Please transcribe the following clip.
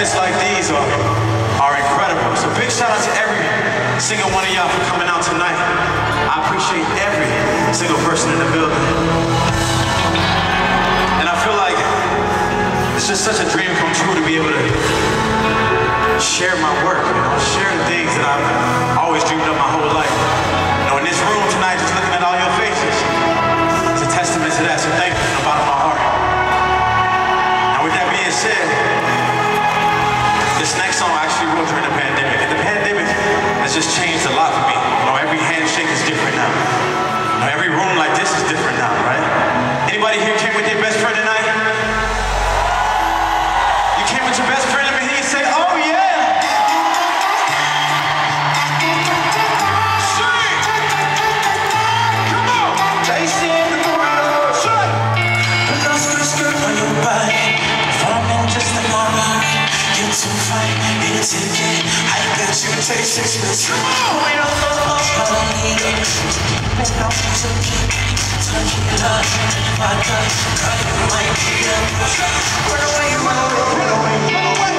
moments like these are incredible. So big shout out to every single one of y'all for coming out tonight. I appreciate every single person in the building. And I feel like it's just such a dream come true to be able to share my work, share the things that I've always dreamed of my whole life. In this room tonight, just looking at all your faces, it's a testament to that, so thank you from the bottom of my heart. And with that being said, this next song I actually wrote during the pandemic, and the pandemic has just changed a lot for me. Every handshake is different now. Every room like this is different now, right? Anybody here came with their best friend tonight? You came with your best friend, let me hear you say, oh yeah! To fight it again, I bet you take 6 minutes. Come on, we don't know what I need. Make no piece of cake, touch your love, my God, cut you might be a push. Run away, run away, run away, run away.